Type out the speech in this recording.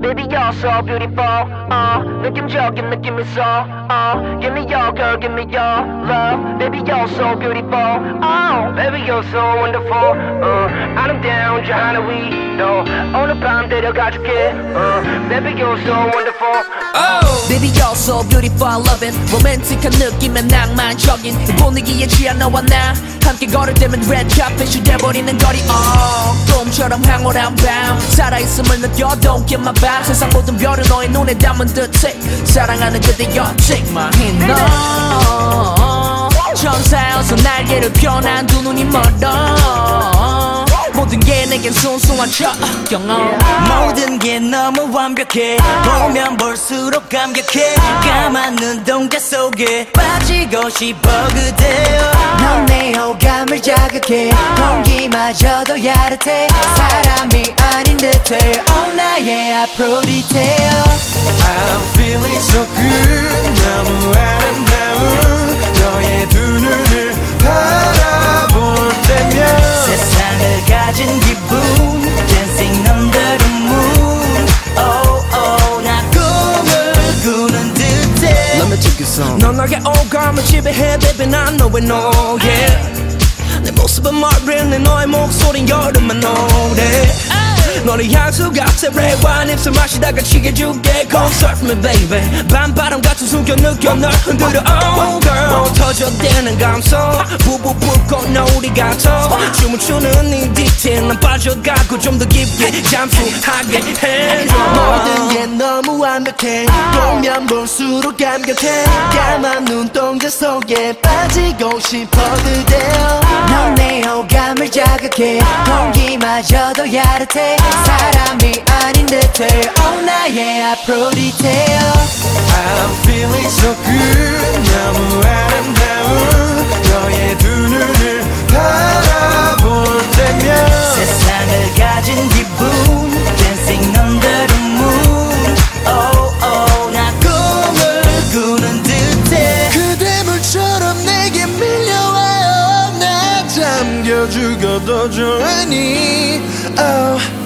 Baby you're so beautiful 느낌적인 느낌 있어 Give me your girl, give me your love Baby you're so beautiful baby you're so wonderful 아름다운 저 하늘 위로 오늘 밤 데려가줄게 Baby you're so wonderful Baby you're so beautiful I love it 로맨틱한 느낌의 낭만적인 이 분위기에 취한 너와 나 함께 걸을 때면 red carpet이 돼버리는 거리 꿈처럼 황홀한 밤 살아있음을 느껴 Don't get my vibe 세상 모든 별을 너의 눈에 담은 듯해 사랑하는 그대였지 마힌 너 천사여서 날개를 펴난 두 눈이 멀어 모든 게 내겐 순수한 첫 경험 모든 게 너무 완벽해 보면 볼수록 감격해 까만 눈동자 속에 빠지고 싶어 그대여 넌 내 호감을 자극해 공기마저도 야릇해 사람이 아닌 듯해 나의 앞으로 디테일 I'm feeling so good 너무 아름다운 너의 두 눈을 바라볼 때면 세상을 가진 기분 Dancing under the moon Oh oh 나 꿈을 꾸는 듯해 Let me take you some 넌 나의 오감을 지배해 baby 난 너의 노예 내 모습은 마른 내 너의 목소린 여름의 노래 너를 향수 같아 red wine 입술 마시다가 취해줄게 Come surf me baby 밤바람 같은 숨겨 느껴 널 흔들어 Oh girl 터져대는 감성 부부부 꽃노을이 같아 춤을 추는 네 디테일 난 빠져가고 좀 더 깊게 잠수하게 해줘 모든 게 너무 완벽해 보면 볼수록 감격해 까만 눈동자 속에 빠지고 싶어 그대여 넌 내 호감을 자극해 공기마저도 야릇해 사람이 아닌 듯해 나의 앞으로 디테일 I'm feeling so good 너무 아름다운 너의 두 눈을 바라볼 때면 세상을 가진 기분 Dancing under the moon Oh oh 나 꿈을 꾸는 듯해 그대 물처럼 내게 밀려와요 나 잠겨 죽어도 좋으니 Oh